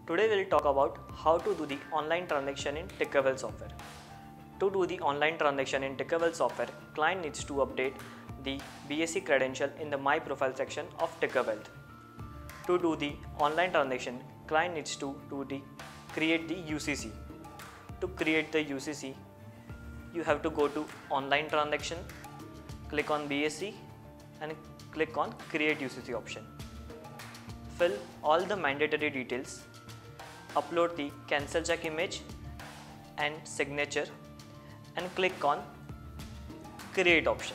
Today we'll talk about how to do the online transaction in Tickerwell software. To do the online transaction in Tickerwell software, client needs to update the BSc credential in the My Profile section of Tickerwell. To do the online transaction, client needs to create the UCC. To create the UCC, you have to go to Online Transaction, click on BSc and click on Create UCC option. Fill all the mandatory details, upload the cancel check image and signature and click on Create option.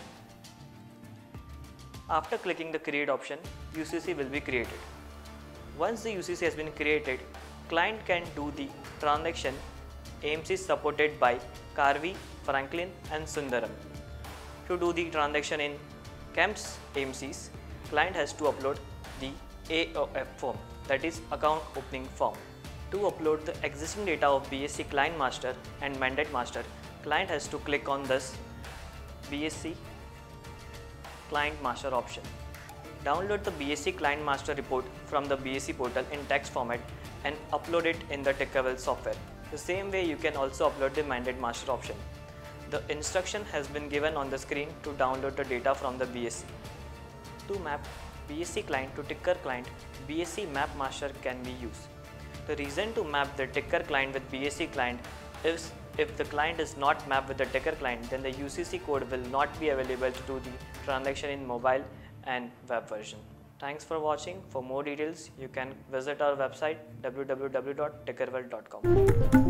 After clicking the Create option, UCC will be created. Once the UCC has been created, client can do the transaction AMCs supported by Karvy, Franklin and Sundaram. To do the transaction in CAMS AMCs, client has to upload the AOF form, that is account opening form. To upload the existing data of BSc client master and mandate master, client has to click on this BSc client master option. Download the BSc client master report from the BSc portal in text format and upload it in the Tickerwell software. The same way you can also upload the mandate master option. The instruction has been given on the screen to download the data from the BSc. To map BSc client to Ticker client, BSc map master can be used. The reason to map the Ticker client with BSc client is if the client is not mapped with the Ticker client, then the UCC code will not be available to do the transaction in mobile and web version. Thanks for watching. For more details, you can visit our website www.tickerwell.com.